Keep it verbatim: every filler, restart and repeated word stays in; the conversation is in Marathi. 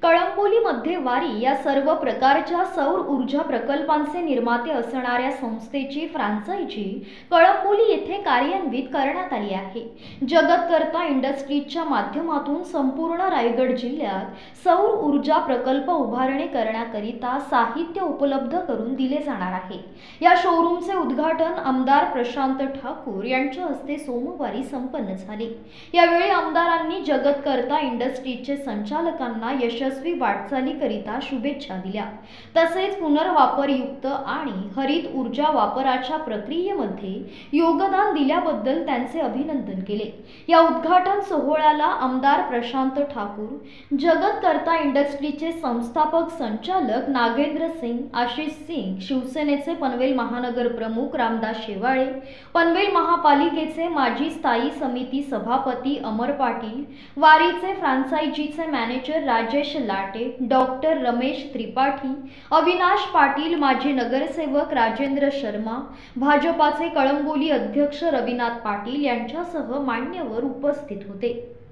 कळंबोलीमध्ये वारी या सर्व प्रकारच्या सौर ऊर्जा प्रकल्पांचे निर्माते असणाऱ्या संस्थेची फ्रांचायझी कळंबोली येथे कार्यान्वित करण्यात आली आहे। जगतकर्ता इंडस्ट्रीजच्या माध्यमातून संपूर्ण रायगड जिल्ह्यात सौर ऊर्जा प्रकल्प उभारणी करण्याकरिता साहित्य उपलब्ध करून दिले जाणार आहे। या शोरूमचे उद्घाटन आमदार प्रशांत ठाकूर यांच्या हस्ते सोमवारी संपन्न झाले। यावेळी आमदारांनी जगतकर्ता इंडस्ट्रीजचे संचालकांना यशस्वी वाटचालीकरिता शुभेच्छा दिल्या। तसेच पुनर्वापरयुक्त आणि हरित ऊर्जा वापराच्या प्रक्रियेमध्ये योगदान दिल्याबद्दल त्यांचे अभिनंदन केले। या उद्घाटन सोहळ्याला आमदार प्रशांत ठाकूर, जगतकर्ता इंडस्ट्रीजचे संस्थापक संचालक नागेंद्र सिंग, आशिष सिंग, शिवसेनेचे पनवेल महानगर प्रमुख रामदास शेवाळे, पनवेल महापालिकेचे माजी स्थायी समिती सभापती अमर पाटील, वारीचे फ्रांचायझीचे मॅनेजर राजेश लाटे, डॉक्टर रमेश त्रिपाठी, अविनाश पाटील, माजी नगरसेवक राजेंद्र शर्मा, भाजपाचे कळंबोली अध्यक्ष रविनाथ पाटील यांच्यासह मान्यवर उपस्थित होते।